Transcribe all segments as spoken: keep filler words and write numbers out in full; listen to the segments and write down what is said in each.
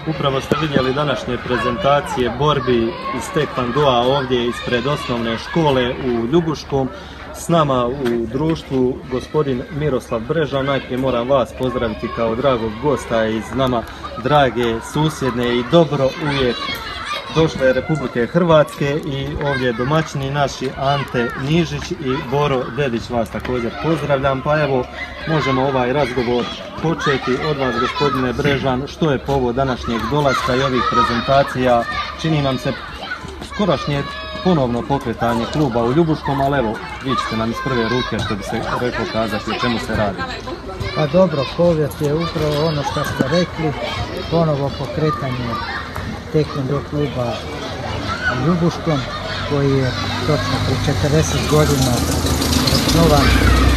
Upravo ste vidjeli današnje prezentacije borbi iz tekvondoa ovdje ispred osnovne škole u Ljubuškom. S nama u društvu gospodin Miroslav Brežan. Najprije moram vas pozdraviti kao dragog gosta iz nama drage susjedne i dobro uvijek došle Republike Hrvatske, i ovdje domaćini naši Ante Nižić i Boro Dedić, vas također pozdravljam. Pa evo, možemo ovaj razgovor početi od vas, gospodine Brežan. Što je povod današnjeg dolaska i ovih prezentacija? Čini nam se skorašnje ponovno pokretanje kluba u Ljubuškom, ali evo, vi ćete nam iz prve ruke, što bi se reklo, kazati o čemu se radi. Pa dobro, povijest je upravo ono što ste rekli, ponovo pokretanje tekvondo kluba u Ljubuškom, koji je točno prije četrdeset godina osnovan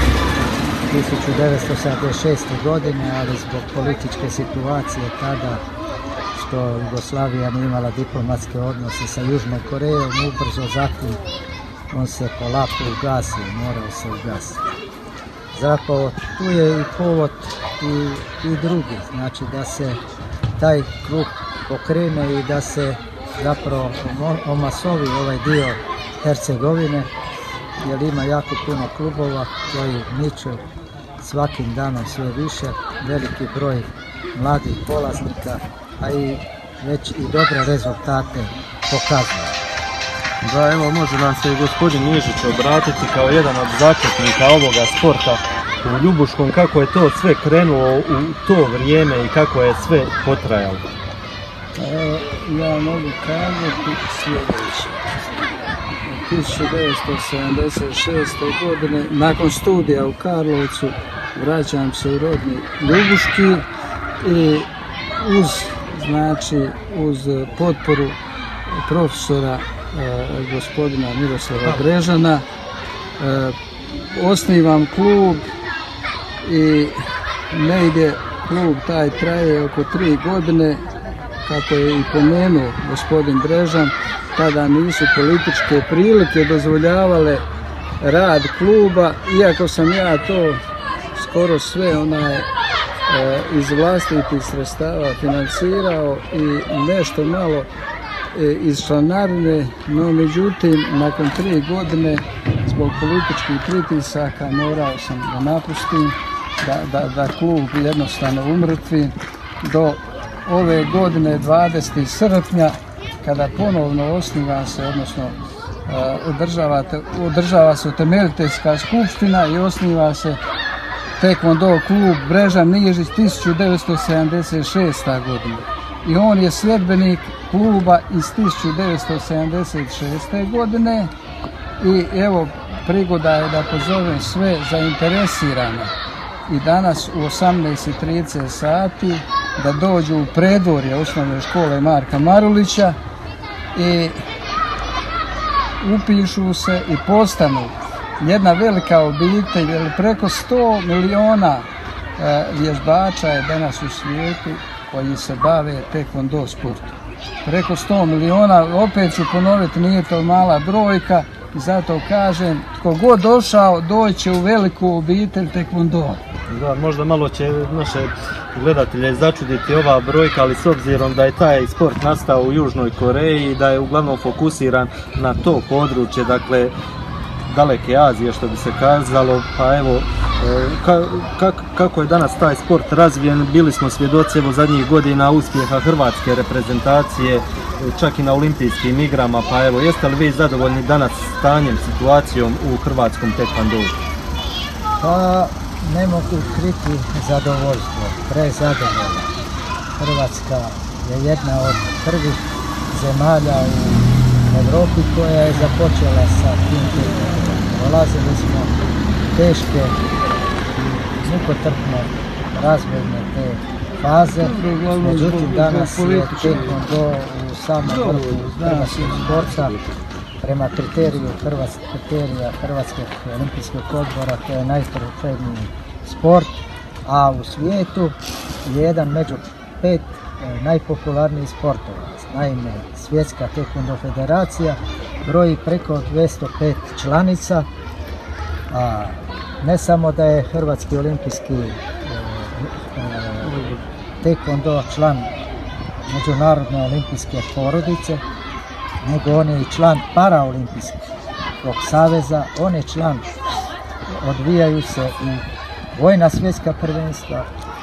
tisuću devetsto sedamdeset šeste. godine, ali zbog političke situacije tada, što Jugoslavija nije imala diplomatske odnose sa Južnom Korejom, ubrzo zatim on se polako ugasio, morao se ugasiti. Zapravo tu je i povod i, i drugi, znači da se taj klub pokrene i da se zapravo omasovi ovaj dio Hercegovine, jer ima jako puno klubova koji niču svakim danom sve više, veliki broj mladih polaznika, a i već i dobre rezultate pokazuje. Da, evo, može nam se i gospodin Nižić obratiti kao jedan od začetnika ovoga sporta u Ljubuškom. Kako je to sve krenulo u to vrijeme i kako je sve potrajalo? Evo, ja mogu kazati sljedeće. tisuću devetsto sedamdeset šeste. godine, nakon studija u Karlovcu, vraćam se u rodni Ljubuški i uz, znači, uz potporu profesora e, gospodina Miroslava Brežana e, osnivam klub i ne ide klub, taj traje oko tri godine. Kako je i pomenuo gospodin Brežan, tada nisu političke prilike dozvoljavale rad kluba, iako sam ja to skoro sve onaj e, iz vlastitih sredstava financirao i nešto malo e, iz članarine, no međutim nakon tri godine zbog političkih pritisaka morao sam da napustim, da, da, da klub jednostavno umrtvi do ove godine dvadesetog srpnja, kada ponovno osniva se, odnosno održava, održava se utemeljiteljska skupština i osniva se tekvondo klub Brežan Nižić tisuću devetsto sedamdeset šeste. godine. I on je sljedbenik kluba iz tisuću devetsto sedamdeset šeste. godine i evo, prigoda je da pozovem sve zainteresirane i danas u osamnaest i trideset sati da dođu u predvorje osnovne škole Marka Marulića i upišu se i postanu jedna velika obitelj, jer preko sto miliona e, vježbača je danas u svijetu koji se bave tekvondo sportom. Preko sto miliona, opet ću ponoviti, nije to mala brojka i zato kažem, tko god došao doće u veliku obitelj tekvondoa. Da, možda malo će naše gledatelje začuditi ova brojka, ali s obzirom da je taj sport nastao u Južnoj Koreji i da je uglavnom fokusiran na to područje, dakle daleke Azije, što bi se kazalo, pa evo, ka, ka, kako je danas taj sport razvijen, bili smo svjedoci evo zadnjih godina uspjeha hrvatske reprezentacije, čak i na olimpijskim igrama, pa evo, jeste li vi zadovoljni danas stanjem, situacijom u hrvatskom tekvondou? Pa ne mogu kriti zadovoljstvo, prezadovoljno. Hrvatska je jedna od prvih zemalja u Europi koja je započela sa tim tekvondom. Prolazili smo teške i mukotrpne razvojne te faze, međutim danas je tekvondo u samom vrhu hrvatskog sporta. Prema kriteriju Hrvatske, kriterija Hrvatskog olimpijskog odbora, to je najtrofejniji sport, a u svijetu je jedan među pet najpopularnijih sportova. Naime, Svjetska tekvondo federacija broji preko dvjesto pet članica, a ne samo da je Hrvatski olimpijski tekvondo član Međunarodne olimpijske porodice, nego on je i član Paraolimpijskog saveza, on je član, odvijaju se i vojna svjetska prvenstva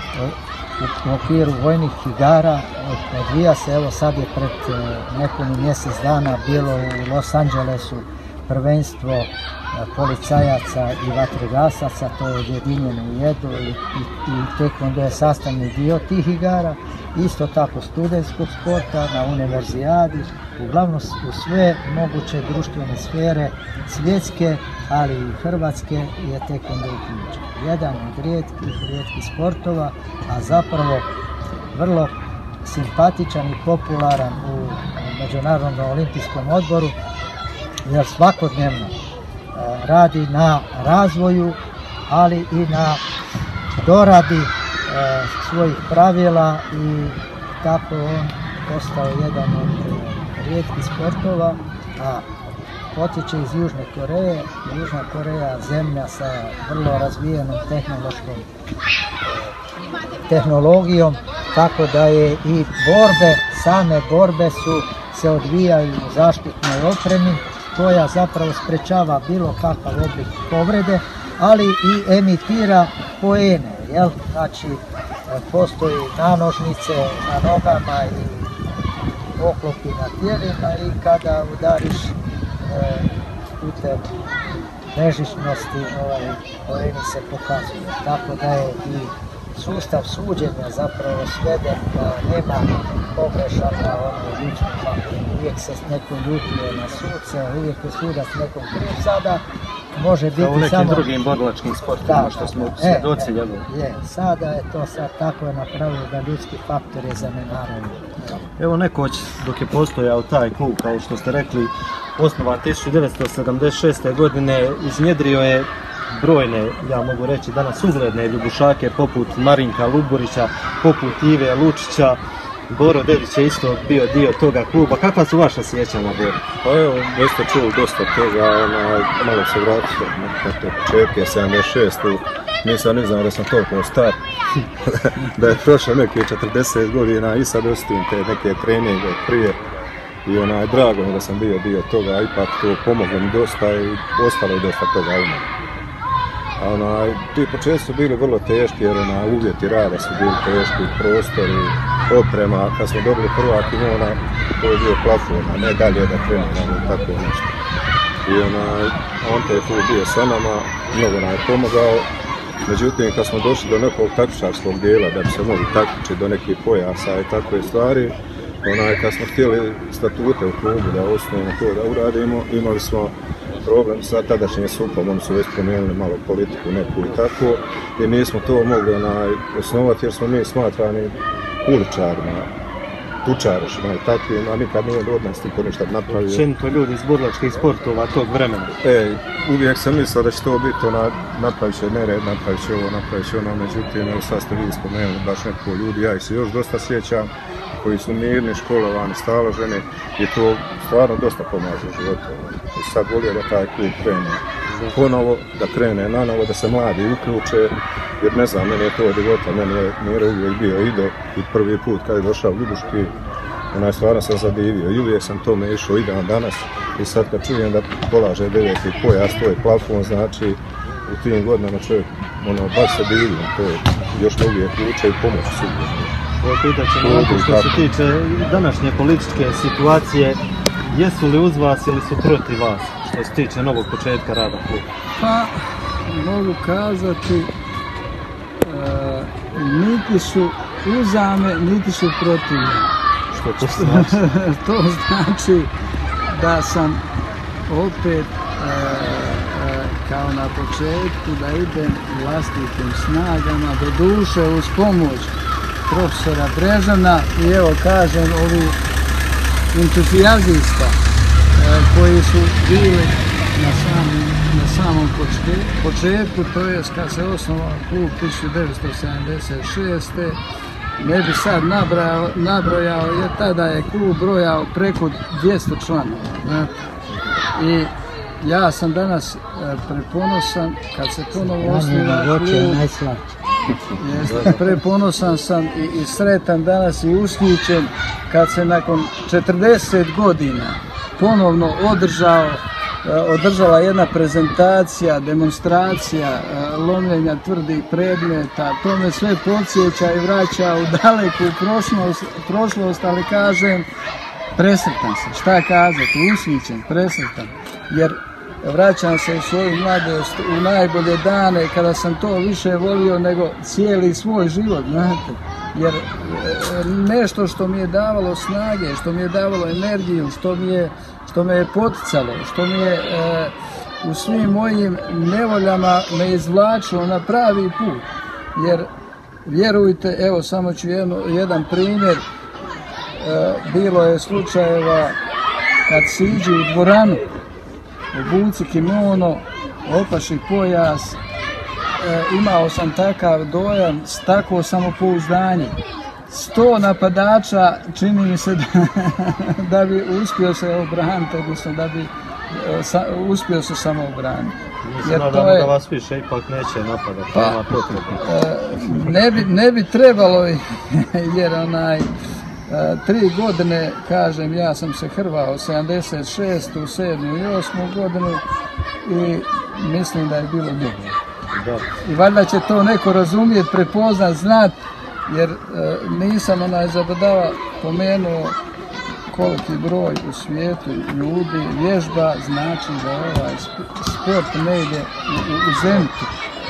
u okviru vojnih igara, odvija se, evo sad je pred nepunih mjesec dana bilo u Los Angelesu prvenstvo policajaca i vatrogasaca, to je objedinjeno u jednu i, i, i taekwondo je sastavni dio tih igara, isto tako studentskog sporta na univerzijadi, uglavnom u sve moguće društvene sfere svjetske, ali i hrvatske je taekwondo uključen. Jedan od rijetkih, rijetkih sportova, a zapravo vrlo simpatičan i popularan u Međunarodnom olimpijskom odboru, jer svakodnevno radi na razvoju, ali i na doradi e, svojih pravila i tako on postao jedan od rijetkih sportova, a potiče iz Južne Koreje. Južna Koreja zemlja sa vrlo razvijenom tehnološkom tehnologijom, tako da je i borbe, same borbe su se odvijaju u zaštitnoj opremi koja zapravo sprečava bilo kakav oblik povrede, ali i emitira poene, jel? Znači, postoji nanožnice na nogama i oklopi na tijelima i kada udariš e, putem nežišnosti, ovaj, poeni se pokazuju. Tako da je i sustav suđenja zapravo sveden da nema pogrešaka ono ljudskog faktora. Uvijek se neko ljutio na suce, uvijek je sudac nekom kriv, sada može biti samo... Kao u nekim samo... drugim borilačkim sportima, da, što smo svjedoci. E, e, je, sada je to sad tako je napravilo da ljudski faktor je zanemaren. Evo nekoć dok je postojao taj klub, kao što ste rekli, osnovan tisuću devetsto sedamdeset šeste. godine, iznjedrio je brojne, ja mogu reći danas ugledne ljubušake poput Marinka Luburića, poput Ive Lučića. Boro Dedić je isto bio dio toga kluba. Kakva su vaša sjećanja, Boro? Pa evo, već ste čuli dosta toga, ona, malo se vratio na te početke sedamdeset šeste. Nisam ne znam da sam toliko star, da je prošlo neke četrdeset godina i sad ostim te neke treninge prije. I onaj, drago mi da sam bio dio toga, ipak to pomoglo mi dosta i ostalo je dosta toga u meni. Onaj, ti početci su bili vrlo teški jer onaj, uvjeti rada su bili teški, prostori, oprema. Kad smo dobili prva kimona, to je bio plafon, a ne dalje da treniramo i tako nešto. I onaj, on te je tu bio sa nama, mnogo nam je pomogao. Međutim, kad smo došli do nekog takmičarskog dijela, da bi se mogli takmičiti do nekih pojasa i takve stvari, onaj, kad smo htjeli statute u klubu da osnovimo to da uradimo, imali smo problem sa tadašnjim supom, oni su već promijenili malo politiku neku i tako, i nismo to mogli onaj, osnovati jer smo mi smatrani uličarima, tučarima i takvim, a nikad nije od nas niko ništa napravio. Općenito ljudi iz borilačkih sportova tog vremena. E, uvijek sam mislio da će to biti ona, napravit će nered, napravit će ovo, napravit će ono, međutim, evo sad ste vi spomenuli baš neko ljudi, ja ih se još dosta sjećam, koji su mirni, školovani, staloženi i to stvarno dosta pomaže u životu. I sad volio da taj klub krene ponovo, da krene na novo, da se mladi uključe, jer ne znam, meni je to od života, meni je Miro uvijek bio idol i prvi put kad je došao u Ljubuški, onaj stvarno sam zadivio i uvijek sam tome išao i dan danas i sad kad čujem da polaže deveti pojas, to je plafon, znači u tim godinama čovjek ono, baš se divio, to je još me uvijek uče i pomoć sigurno. Evo pitat ćemo ovako što se tiče današnje političke situacije, jesu li uz vas ili su protiv vas što se tiče novog početka rada kluba? Pa, mogu kazati, e, niti su uzame, niti su protivne. Što to znači? To znači da sam opet e, e, kao na početku da idem vlastitim snagama, do duše uz pomoć profesora Brežana i evo kažem ovi entuzijazista e, koji su bili na samom, na samom početku, to je kad se osnovao klub tisuću devetsto sedamdeset šeste. Ne bi sad nabrojao, nabrojao jer tada je klub brojao preko dvjesto članova. I ja sam danas e, preponosan kad se ponovo osniva klub. Jeste, preponosan sam i, i sretan danas i ushićen kad se nakon četrdeset godina ponovno održao, održala jedna prezentacija, demonstracija lomljenja tvrdih predmeta. To me sve podsjeća i vraća u daleku prošlost, prošlost, ali kažem, presretan sam. Šta kazati, ushićen, presretan, jer vraćam se u svoju mladost, u najbolje dane kada sam to više volio nego cijeli svoj život, znate. Jer nešto što mi je davalo snage, što mi je davalo energiju, što mi je, što me je poticalo, što mi je e, u svim mojim nevoljama me izvlačilo na pravi put. Jer vjerujte, evo samo ću jedno, jedan primjer, e, bilo je slučajeva kad siđi u dvoranu, obuci kimono, opaši pojas, e, imao sam takav dojam, takvo samopouzdanje. Sto napadača čini mi se da, da bi uspio se obraniti, odnosno da bi e, sa, uspio se samo obraniti. Jer to je, da vas više ipak neće napadati, pa, nema potrebe. E, ne, bi, ne bi trebalo, jer onaj, tri godine, kažem, ja sam se hrvao sedamdeset šestu, sedmu i osmu godinu i mislim da je bilo dobro. Da. I valjda će to neko razumjeti, prepoznat, znat, jer e, nisam onaj zabadava pomenuo koliki broj u svijetu ljudi vježba, znači da ovaj sport ne ide u, u, u zentu.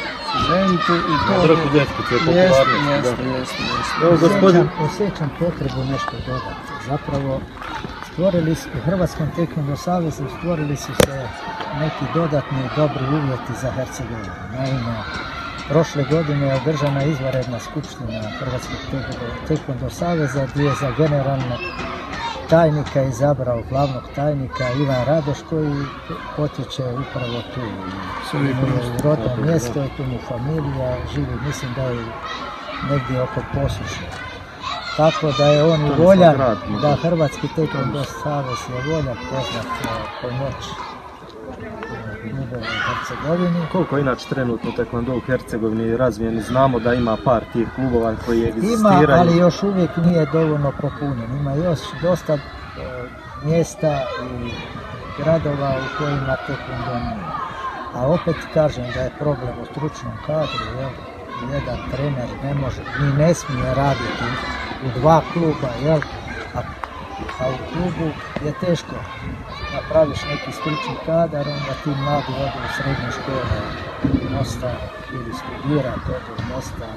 Zentu i to je... Jeste, jeste, jeste. Osjećam, osjećam potrebu nešto dodati. Zapravo, stvorili su, u Hrvatskom taekwondo savezu stvorili su se neki dodatni dobri uvjeti za Hercegovinu. Naime, prošle godine je održana izvanredna skupština Hrvatskog taekwondo saveza gdje je za generalnog tajnika izabrao glavnog tajnika Ivan Radoš koji potječe upravo tu. Mu je rodno mjesto, je tu mu familija, živi, mislim da je negdje oko Posuše. Tako da je on i voljan, da Hrvatski taekwondo savez je voljan poznat pomoć u Hercegovini. Koliko inače trenutno taekwondo u Hercegovini razvijen? Znamo da ima par tih klubova koji egzistiraju. Ima, ali još uvijek nije dovoljno popunjen. Ima još dosta e, mjesta i gradova u kojima taekwondo nije. A opet kažem da je problem u stručnom kadru, jel? Jedan trener ne može, ni ne smije raditi u dva kluba, jel? A, a u klubu je teško. Napraviš neki stručni kadar, onda ti mladi odu u srednje škole u Mostar ili studirati, odu u Mostar,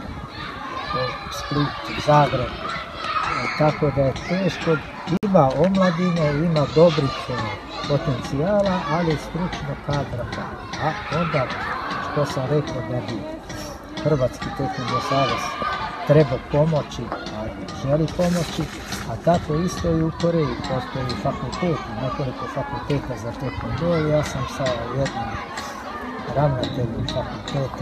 u Split, u Zagreb. E, tako da je teško, ima omladine, ima dobrih e, potencijala, ali stručno kadra pa. A onda, što sam rekao da bi Hrvatski taekwondo savez treba pomoći, a želi pomoći, a tako isto i u Koreji postoji fakultet, nekoliko fakulteta za taekwondo. Ja sam sa jednim ravnateljem fakulteta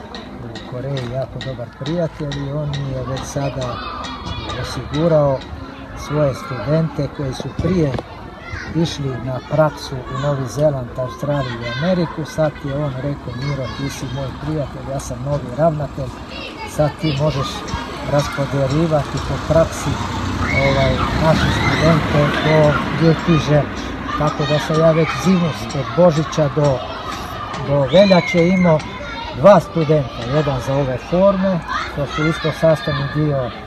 u Koreji jako dobar prijatelj i on mi je već sada osigurao svoje studente koji su prije išli na praksu u Novi Zeland, Australiju i Ameriku. Sad je on rekao: Miro, ti si moj prijatelj, ja sam novi ravnatelj, sad ti možeš raspodjeljivati po praksi ovaj, naše studente ko gdje ti želiš. Tako da sam ja već zimu od Božića do, do veljače imao dva studenta, jedan za ove forme, to su isto sastavni dio e,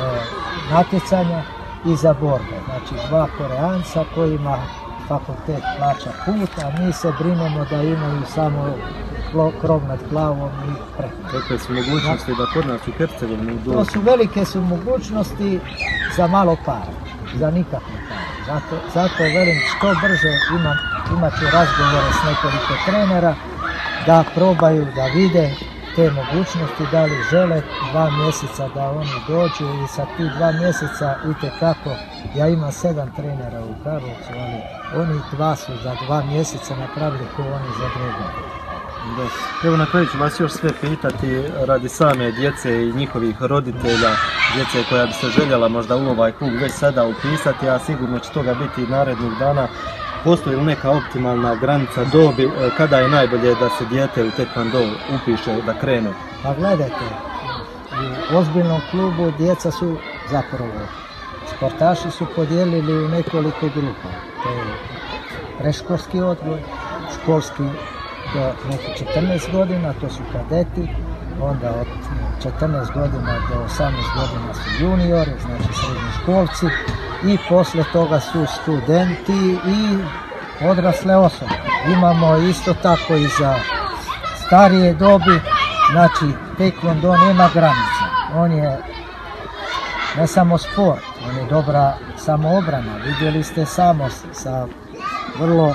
natjecanja, i za borbe. Znači dva Koreanca kojima fakultet plaća put, a mi se brinemo da imaju samo krov nad glavom i preko. Kakve su mogućnosti da kod nas u Hercegovini dođu? To su velike su mogućnosti za malo para, za nikakve para. Zato, zato velim što brže imam, imat ću razgovore s nekoliko trenera da probaju, da vide te mogućnosti, da li žele dva mjeseca da oni dođu i sa tih dva mjeseca itekako, ja imam sedam trenera u Karlovcu, ali oni dva su za dva mjeseca napravili ko oni za dvije godine. Evo na kraju ću vas još sve pitati radi same djece i njihovih roditelja, djece koja bi se željela možda u ovaj klub već sada upisati, a sigurno će toga biti i narednih dana. Postoji li neka optimalna granica dobi kada je najbolje da se dijete u taekwondo upiše, da krene? Pa gledajte, ozbiljnom klubu djeca su zapravo, sportaši su podijelili u nekoliko grupa. To je predškolski odgoj, školski do nekih četrnaest godina, to su kadeti, onda od četrnaest godina do osamnaest godina su juniori, znači srednjoškolci, i poslije toga su studenti i odrasle osobe. Imamo isto tako i za starije dobi, znači taekwondo nema granica, on je ne samo sport, on je dobra samoobrana, vidjeli ste samo sa vrlo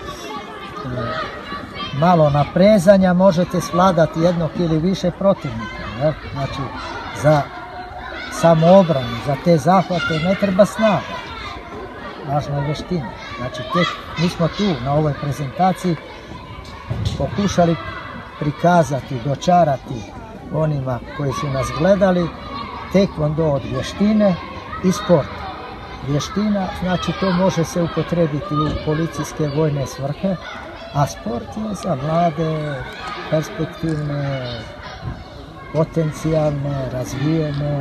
malo naprezanja možete svladati jednog ili više protivnika. Ne? Znači, za samoobranu, za te zahvate ne treba snaga, važna je vještina. Znači, tek mi smo tu na ovoj prezentaciji pokušali prikazati, dočarati onima koji su nas gledali taekwondo od vještine i sporta. Vještina, znači to može se upotrebiti u policijske vojne svrhe, a sport je za mlade, perspektivne, potencijalne, razvijene.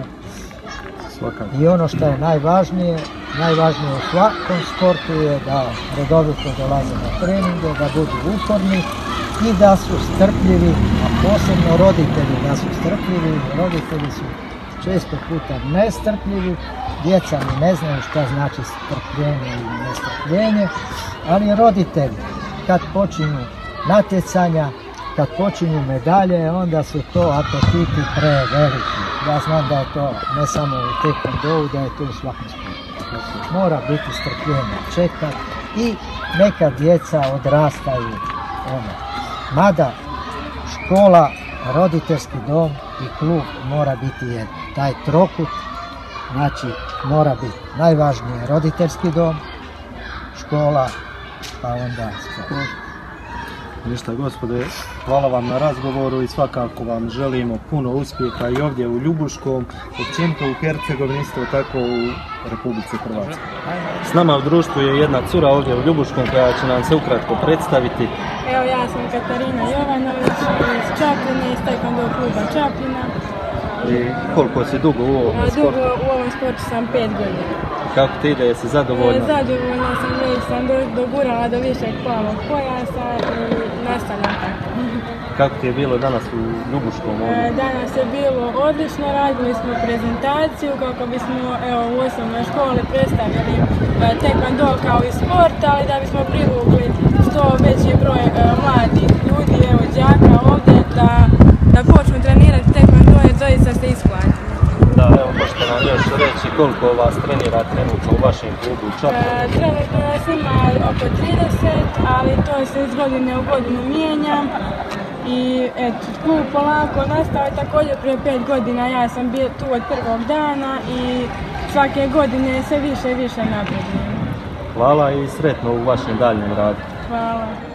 I ono što je najvažnije, najvažnije u svakom sportu je da redovito dolaze na treninge, da budu uporni i da su strpljivi, a posebno roditelji da su strpljivi. Roditelji su često puta nestrpljivi, djeca ni ne znaju šta znači strpljenje ili nestrpljenje, ali roditelji kad počinju natjecanja, kad počinju medalje, onda su to apetiti preveliki. Ja znam da je to ne samo u taekwondou, da je to u svakom sportu. Mora biti strpljenje, čekati i neka djeca odrastaju. Ono. Mada škola, roditeljski dom i klub mora biti jedan. Taj trokut, znači mora biti najvažnije roditeljski dom, škola, pa onda sport. Ništa gospode, hvala vam na razgovoru i svakako vam želimo puno uspjeha i ovdje u Ljubuškom, općenito u Hercegovini, isto tako u Republici Hrvatskoj. S nama u društvu je jedna cura ovdje u Ljubuškom koja će nam se ukratko predstaviti. Evo, ja sam Katarina Jovanović iz Čapljine, iz taekwondo kluba Čapljina. I koliko si dugo u ovom sportu? Dugo u ovom sportu sam pet godina. Kako ti ide, jesi zadovoljna? E, zadovoljna sam, već sam do, dogurala do višeg plavog pojasa i nastavljam tako. Kako ti je bilo danas u Ljubuškom ovdje? E, danas je bilo odlično, radili smo prezentaciju kako bismo evo, u osnovnoj školi predstavili e, taekwondo kao i sport, ali da bismo privukli što veći broj e, mladih ljudi, evo đaka ovdje, da, da počnu trenirati taekwondo jer doista se isplati. Da, evo možete nam još reći koliko vas trenira trenutno u vašem klubu u Čapljini? E, trenutno nas ima oko trideset, ali to se iz godine u godinu mijenja. I eto, klub polako nastao je također prije pet godina, ja sam bio tu od prvog dana i svake godine sve više i više napredujem. Hvala i sretno u vašem daljnjem radu. Hvala.